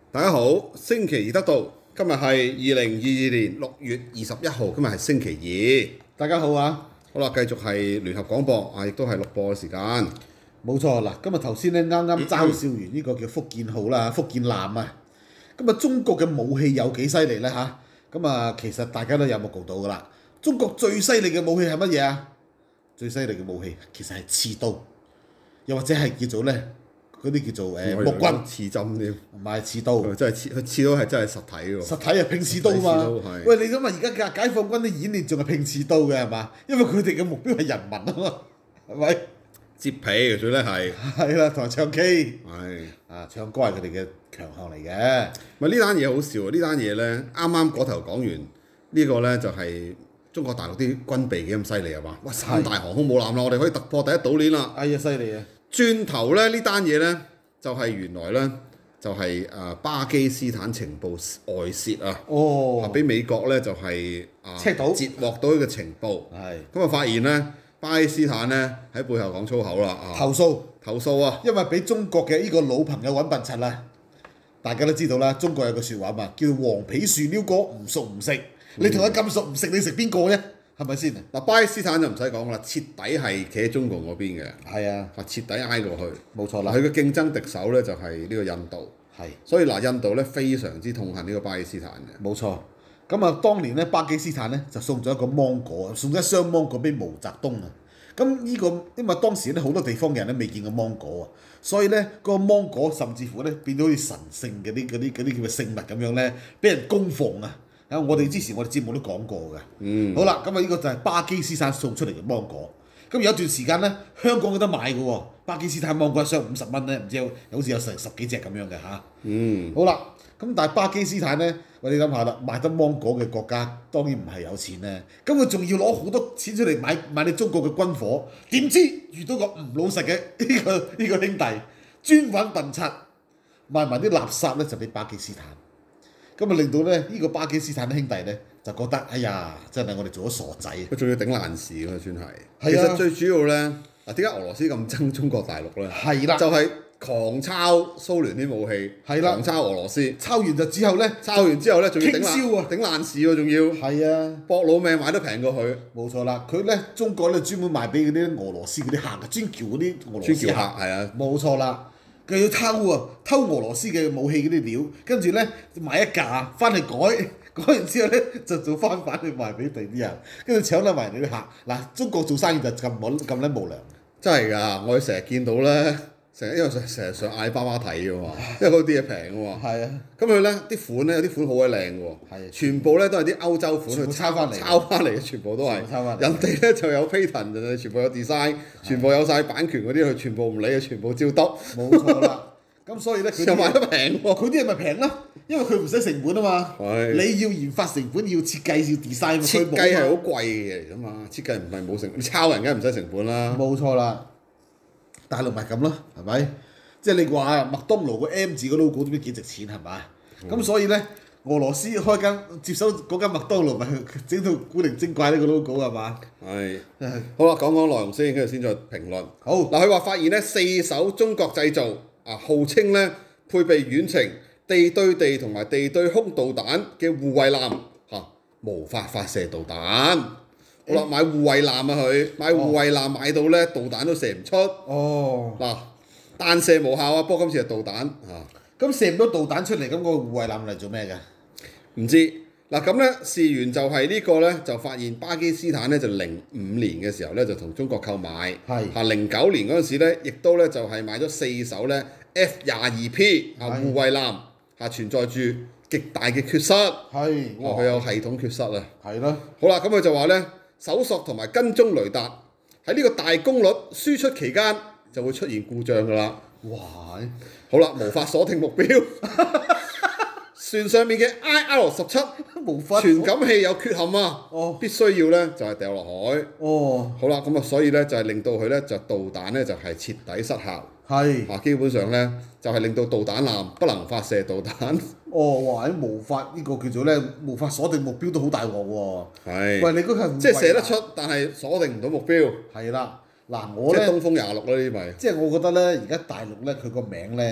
大家好，星期二得到，今日係2022年6月21號，今日係星期大家好啊！ 二。好啦，繼續係聯合廣播啊，亦都係錄播嘅時間。 冇錯嗱，今日頭先咧啱啱嘲笑完呢個叫福建號啦、福建艦啊。咁啊，中國嘅武器有幾犀利咧嚇？咁啊，其實大家都有目共睹噶啦。中國最犀利嘅武器係乜嘢啊？最犀利嘅武器其實係刺刀，又或者係叫做咧嗰啲叫做木棍、 刺針添， 唔係刺刀。 佢真係刺刀係真係實體喎。 實體係拼刺刀嘛？喂，你諗下而家解放軍啲演練仲係拼刺刀嘅係嘛？因為佢哋嘅目標係人民啊嘛，係咪？ 摺皮最叻係。 係啦，同埋唱 K。 係。 啊，唱歌係佢哋嘅強項嚟嘅。 咪呢單嘢好笑啊！呢單嘢咧，啱啱嗰頭講完，呢個咧就係中國大陸啲軍備幾咁犀利係嘛？哇！三大航空母艦啦，我哋可以突破第一島鏈啦。 哎呀，犀利啊！ 轉頭咧呢單嘢咧，就係原來咧就係巴基斯坦情報外泄啊！ 哦， 俾美國咧就係赤到截獲到呢個情報。 係。 咁啊發現咧巴基斯坦咧喺背後講粗口啦啊！投訴啊！ 因為俾中國嘅呢個老朋友揾笨柒啦。大家都知道啦，中國有句説話嘛，叫黃皮樹撩哥唔熟唔食。你同佢咁熟唔食，你食邊個啫？係咪先？ 嗱，巴基斯坦就唔使講啦，徹底係企喺中國嗰邊嘅。 係啊， 徹底挨過去。 冇錯啦。 佢嘅競爭敵手咧就係呢個印度。 係。 所以印度咧非常之痛恨呢個巴基斯坦嘅。 冇錯。咁啊，當年咧巴基斯坦咧就送咗一個芒果，送咗一箱芒果俾毛澤東啊。咁呢個因為當時咧好多地方嘅人咧未見過芒果啊，所以咧嗰個芒果甚至乎咧變咗好似神聖嘅啲叫嘅聖物咁樣咧，俾人供奉啊！我哋之前我哋節目都講過嘅。好啦，咁啊呢個就係巴基斯坦送出嚟嘅芒果。咁有一段時間咧，香港有得買嘅喎，巴基斯坦芒果一箱50蚊咧，唔知好似有成10幾隻咁樣嘅嚇。好啦，咁但係巴基斯坦咧，你諗下啦，賣得芒果嘅國家當然唔係有錢咧，咁佢仲要攞好多錢出嚟買你中國嘅軍火，點知遇到個唔老實嘅呢個兄弟，專揾笨柒，賣埋啲垃圾咧就俾巴基斯坦。咁啊令到咧呢個巴基斯坦兄弟咧就覺得哎呀，真係我哋做咗傻仔。 佢仲要頂爛事㗎，算係。 其實最主要咧，點解俄羅斯咁憎中國大陸咧？ 係啦， 就係狂抄蘇聯啲武器，狂抄俄羅斯。 抄完就之後咧， 仲要頂爛事喎，仲要。 係啊， 搏老命買都平過佢。 冇錯啦，佢咧中國咧專門賣俾嗰啲俄羅斯嗰啲客，專撬嗰啲俄羅斯客。係啊，冇錯啦。佢要偷俄羅斯嘅武器嗰啲料，跟住咧買一架翻嚟改完之後咧就做翻版去賣俾第啲人，跟住搶得埋你啲客。嗱，中國做生意就咁撚無良。 真係㗎，我哋成日見到咧，因為成日上阿里巴巴睇㗎嘛，因為嗰啲嘢平㗎嘛。係啊。咁佢咧啲款咧有啲款好鬼靚㗎喎。係。全部咧都係啲歐洲款去抄翻嚟嘅，全部都係。人哋咧就有 patent， 人哋全部有 design， 全部有晒版權嗰啲，佢全部唔理嘅，全部照篤。 冇錯啦。咁所以咧，佢又賣得平喎。 佢啲嘢咪平咯，因為佢唔使成本啊嘛。係。你要研發成本，要設計，要 design。 設計係好貴嘅嚟㗎嘛，設計唔係冇成，你抄人梗係唔使成本啦。 冇錯啦。大陸咪咁咯，係咪？即係你話麥當勞個 M 字個 logo 都幾值錢係咪？咁所以咧，俄羅斯開間接手嗰間麥當勞咪整到古靈精怪呢個 logo 係嘛？係。 好啦，講內容先，跟住先再評論。好。嗱，佢話發現咧4艘中國製造號稱咧配備遠程地對地同埋地對空導彈嘅護衛艦無法發射導彈。好啦，買護衛艦啊佢，買護衛艦買到咧導彈都射唔出。嗱，彈射無效啊，不過今次係導彈咁射唔到導彈出嚟，咁個護衛艦嚟做咩嘅？ 唔知。嗱咁咧，事緣就係呢個咧，就發現巴基斯坦咧就05年嘅時候咧就同中國購買。係。09年嗰陣時咧，亦都咧就係買咗4艘咧 F-22P 護衛艦存在住極大嘅缺失。係。佢有系統缺失啊。係咯。好啦，咁佢就話咧。搜索同埋跟蹤雷達喺呢個大功率輸出期間就會出現故障㗎啦。哇！好啦，無法鎖定目標。船上面嘅 IR-17傳感器有缺陷啊！必須要咧就係掉落海。好啦，咁啊，所以咧就係令到佢咧就導彈咧就係徹底失效。係。基本上咧就係令到導彈艦不能發射導彈。 哇！無法呢個叫做咧無法鎖定目標都好大鑊喎。係。喂，你嗰個即係射得出，但係鎖定唔到目標。係啦。嗱，我咧即係東風26啦呢啲咪。 即係我覺得咧，而家大陸咧佢個名咧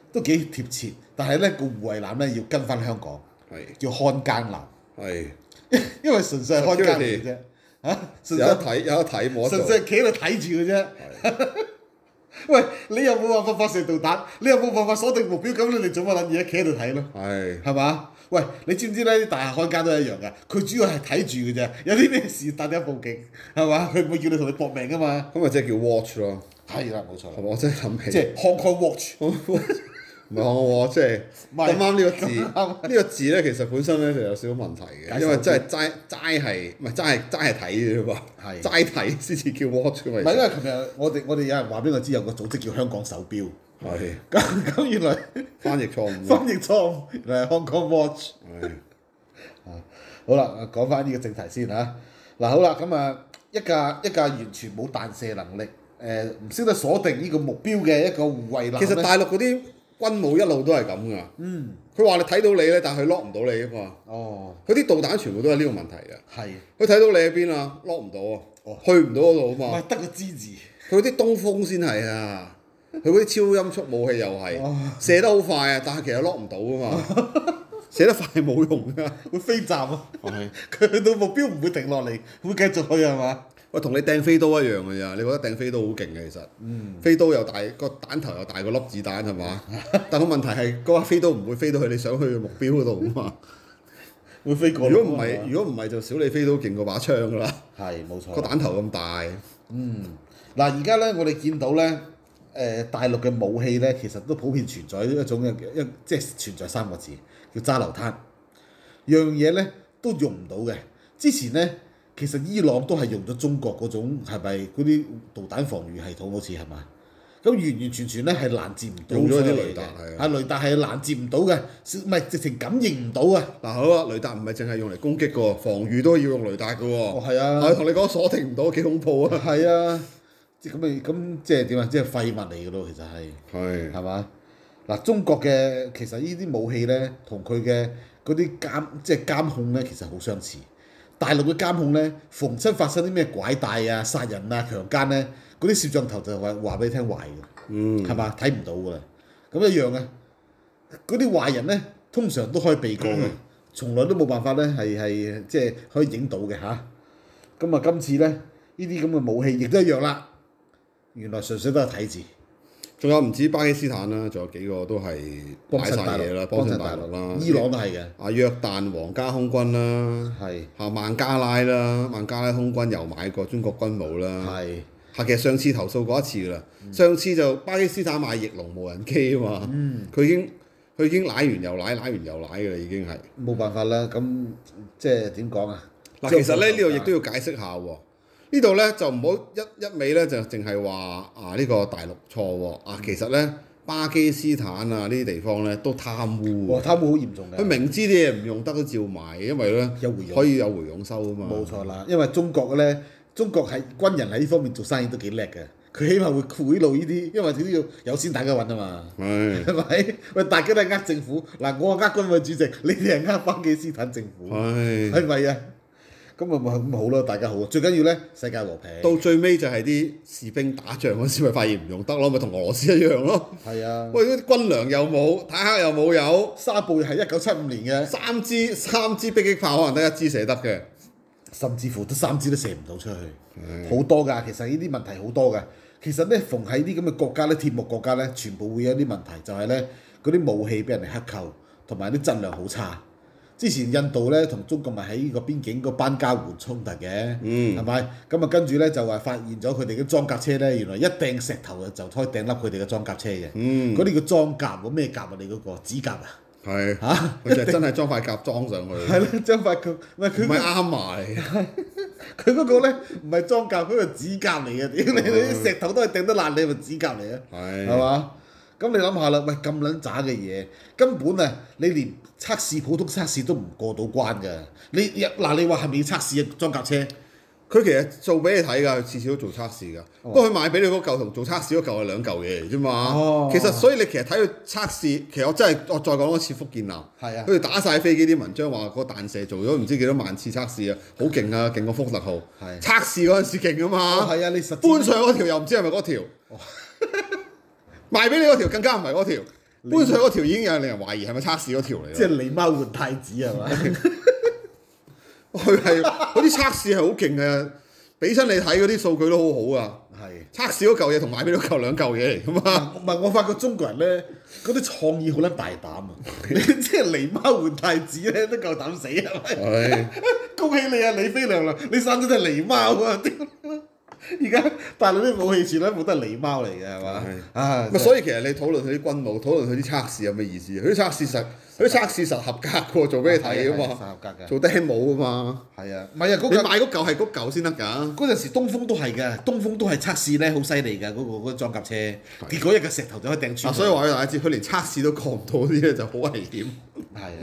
都幾貼切，但係咧個護衛艦咧要跟翻香港，叫看更艦， 係因為純粹係看更嚟嘅啫， 有得睇冇得做， 純粹係企喺度睇住嘅啫。喂，你又冇辦法發射導彈，你又冇辦法鎖定目標，咁你哋做乜撚嘢？企喺度睇咯，係嘛？喂，你知唔知咧？啲大廈看更都係一樣㗎，佢主要係睇住嘅啫。有啲咩事，大家報警，係嘛？佢唔會叫你同佢搏命㗎嘛。 咁咪即係叫 watch 咯。 係啦，冇錯。 我真係諗起， 即係 Hong Kong Watch。 唔係我即係咁啱呢個字，呢個字咧其實本身咧就有少少問題嘅，因為真係齋係唔係齋係睇嘅啫噃，齋睇先至叫 watch 㗎嘛。 唔係因為琴日我哋有人話俾我知有個組織叫香港手錶，咁原來翻譯錯誤， 原來係 Hong Kong Watch。好啦，講翻呢個正題先嚇。嗱好啦，咁啊一架完全冇彈射能力，唔識得鎖定呢個目標嘅一個護衛艦。 其實大陸嗰啲軍務一路都係咁噶，佢話你睇到你咧，但係佢 lock 唔到你啊嘛。佢啲導彈全部都係呢個問題嘅。佢睇到你喺邊啊，lock 唔到啊，去唔到嗰度啊嘛。 唔係得個知字。 佢啲東風先係啊，佢嗰啲超音速武器又係射得好快啊，但係其實 lock 唔到啊嘛。射得快冇用㗎， 會飛站啊！佢去到目標唔會停落嚟，會繼續去係嘛？ 喂，同你掟飛刀一樣嘅咋？你覺得掟飛刀好勁嘅其實，飛刀又大個彈頭又大過粒子彈係嘛？但個問題係嗰個飛刀唔會飛到去你想去嘅目標嗰度啊嘛， 會飛過。 如果唔係就小李飛刀勁過把槍㗎啦。 係冇錯。 個彈頭咁大。 嗱而家咧，我哋見到咧，大陸嘅武器咧，其實都普遍存在一種即係存在3個字，叫揸流灘。樣嘢咧都用唔到嘅。之前咧。其實伊朗都係用咗中國嗰種係咪嗰啲導彈防禦系統好似係嘛？咁完完全全咧係攔截唔到。用咗啲雷達係。雷達係攔截唔到嘅，唔係直情感應唔到啊！ 嗱好啊，雷達唔係淨係用嚟攻擊嘅喎，防禦都要用雷達嘅喎。 係啊。 我同你講鎖定唔到幾恐怖啊！ 係啊，即係咁即係點啊？即係廢物嚟嘅咯，其實係。係嘛？嗱，中國嘅其實呢啲武器咧，同佢嘅嗰啲監控咧，其實好相似。大陸嘅監控咧，逢親發生啲咩拐帶啊、殺人啊、強姦咧，嗰啲攝像頭就話俾你聽壞嘅，係嘛？睇唔到㗎啦。咁一樣嘅，嗰啲壞人咧，通常都可以避過嘅，從來都冇辦法咧係即係可以影到嘅嚇。咁啊，今次咧呢啲咁嘅武器亦都一樣啦。原來純粹都係睇字。 仲有唔止巴基斯坦啦，仲有幾個都係擺晒嘢啦，幫襯大陸啦。 伊朗都係嘅。約旦皇家空軍啦，孟加拉啦，孟加拉空軍又買過中國軍務啦。其實上次投訴過一次㗎啦，上次就巴基斯坦買翼龍無人機啊嘛，佢已經舐完又舐，舐完又舐㗎啦，已經係。冇辦法啦，咁即係點講啊？ 嗱，其實咧呢度亦都要解釋下喎。呢度咧就唔好一味咧就淨係話呢個大陸錯喎其實咧巴基斯坦啊呢啲地方咧都貪污貪污好嚴重嘅。 佢明知啲嘢唔用得都照賣，因為咧可以有回佣收啊嘛。 冇錯啦，因為中國係軍人喺呢方面做生意都幾叻嘅，佢起碼會賄賂呢啲，因為佢都要有錢大家揾啊嘛。係咪？喂，大家都係政府嗱，我係軍委主席，你哋係巴基斯坦政府，係咪啊？咁咪好咯，大家好。最緊要咧，世界和平。 到最尾就係啲士兵打仗嗰時，咪發現唔用得咯，咪同俄羅斯一樣咯。 係啊。 喂，啲軍糧又冇，坦克又冇有， 沙布係1975年嘅。 三支迫擊炮可能得1支射得嘅， 甚至乎3支都射唔到出去。好多㗎，其實呢啲問題好多㗎。其實咧，逢喺啲咁嘅國家咧，鐵幕國家咧，全部會有啲問題，就係咧嗰啲武器俾人哋克扣，同埋啲質量好差。之前印度咧同中國咪喺呢個邊境個班交互衝突嘅，係咪？咁啊跟住咧就話發現咗佢哋嘅裝甲車咧，原來一掟石頭就可以掟甩佢哋嘅裝甲車嘅。嗰啲叫裝甲喎，咩甲啊？你嗰個指甲啊？ 係嚇，佢就真係裝塊甲裝上去。 係咯，裝塊佢唔係佢。 唔係啱埋。 佢嗰個咧唔係裝甲，嗰個指甲嚟嘅。屌你啲石頭都係掟得爛，你咪指甲嚟啊？係嘛？咁你諗下啦，喂咁撚渣嘅嘢，根本啊你連普通測試都唔過到關㗎。你話係咪要測試裝甲車？ 佢其實做俾你睇㗎，佢次次都做測試㗎。不過佢賣俾你嗰嚿同做測試嗰嚿係兩嚿嘢嚟啫嘛。其實所以你其實睇佢測試，其實我再講多次福建艦，佢哋打晒飛機啲文章話個彈射做咗唔知幾多萬次測試啊，好勁啊，勁過福特號。測試嗰陣時勁啊嘛。你實搬上嗰條又唔知係咪嗰條。賣俾你嗰條更加唔係嗰條， 搬上嗰條已經有令人懷疑係咪測試嗰條嚟。 即係狸貓換太子係嘛？ 佢係嗰啲測試係好勁嘅，俾親你睇嗰啲數據都好好啊。係測試嗰嚿嘢同買俾嗰嚿兩嚿嘢嚟噶嘛。 唔係我發覺中國人咧嗰啲創意好撚大膽啊！你即係狸貓換太子咧都夠膽死係咪？係。恭喜你啊，李飛娘娘！你生咗隻狸貓啊！而家大陸啲武器全部都係狸貓嚟嘅係嘛？啊！ 所以其實你討論佢啲軍武，討論佢啲測試有咩意思？佢啲測試實合格嘅喎，做俾你睇啊嘛。合格嘅。做 demo 啊嘛。係啊，唔係啊，你買嗰嚿係嗰嚿先得㗎。 嗰陣時東風都係嘅，東風都係測試咧好犀利㗎，嗰個裝甲車。結果一個石頭就可以掟穿。 所以話俾大家知，佢連測試都過唔到啲咧，就好危險。 係啊。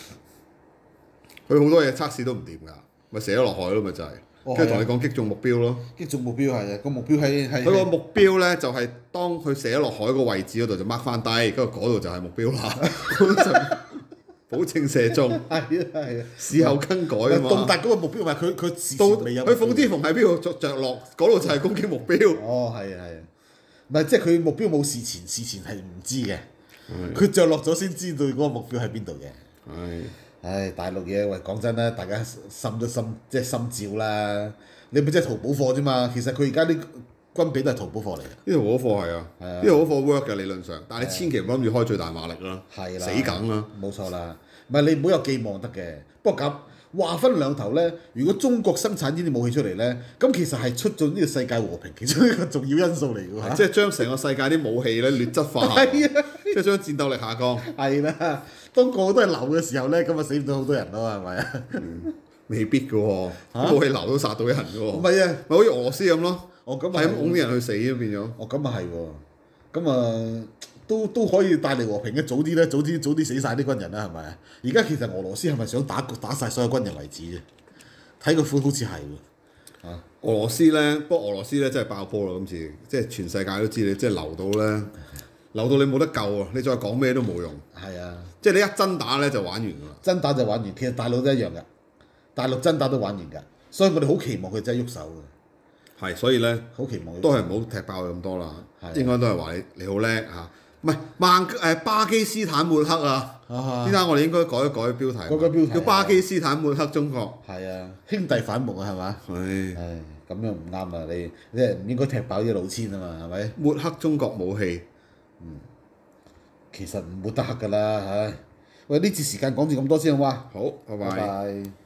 佢好多嘢測試都唔掂㗎，咪射咗落海咯，咪就係。跟住同你講擊中目標咯， 擊中目標係啊，個目標係佢個目標咧就係當佢射咗落海個位置嗰度就 mark 翻低，跟住嗰度就係目標啦，保證射中。係啊係啊，事後更改啊嘛。 到達嗰個目標咪佢事前未有。 佢馮之鳳喺邊度着落，嗰度就係攻擊目標。 哦係啊係啊，唔係即係佢目標冇事前係唔知嘅，佢着落咗先知道嗰個目標喺邊度嘅。係。唉，大陸嘢喂，講真啦，大家心即係心照啦。你咪即係淘寶貨啫嘛。其實佢而家啲軍備都係淘寶貨嚟嘅。 呢淘寶貨係啊，呢淘寶貨 work 嘅理論上，但係你千祈唔好諗住開最大馬力啦， 係啦， 死梗啦。 冇錯啦，唔係你唔好有寄望得嘅。不過咁話分兩頭咧，如果中國生產呢啲武器出嚟咧，咁其實係促進呢個世界和平其中一個重要因素嚟㗎喎。 即係將成個世界啲武器咧劣質化，係啊，即係將戰鬥力下降。 係啦。當個個都係流嘅時候咧，咁咪死唔到好多人咯，係咪啊？ 未必嘅喎，武器流都殺到人嘅喎。 唔係啊， 咪好似俄羅斯咁咯。 咁係咁拱啲人去死咯，變咗。 咁啊係喎，咁啊都可以帶嚟和平嘅，早啲死晒啲軍人啦，係咪啊？而家其實俄羅斯係咪想打晒所有軍人為止啫？睇個款好似係喎。 俄羅斯咧，不過俄羅斯咧真係爆波啦！今次即係全世界都知你，即係流到咧。流到你冇得救啊！你再講咩都冇用。係啊，即係你一真打咧就玩完㗎啦。 真打就玩完，其實大陸都一樣㗎。大陸真打都玩完㗎，所以我哋好期望佢真係喐手㗎。 係，所以咧好期望。 都係唔好踢爆咁多啦。應該都係話你好叻嚇，唔係巴基斯坦抹黑啊！點解我哋應該改一改標題？改標題叫巴基斯坦抹黑中國。係啊，兄弟反目啊，係嘛？係。咁樣唔啱啊！你即係唔應該踢爆啲老千啊嘛，係咪？抹黑中國武器。其實唔冇得黑㗎啦，唉！喂，呢節時間講住咁多先好嘛？好，拜拜。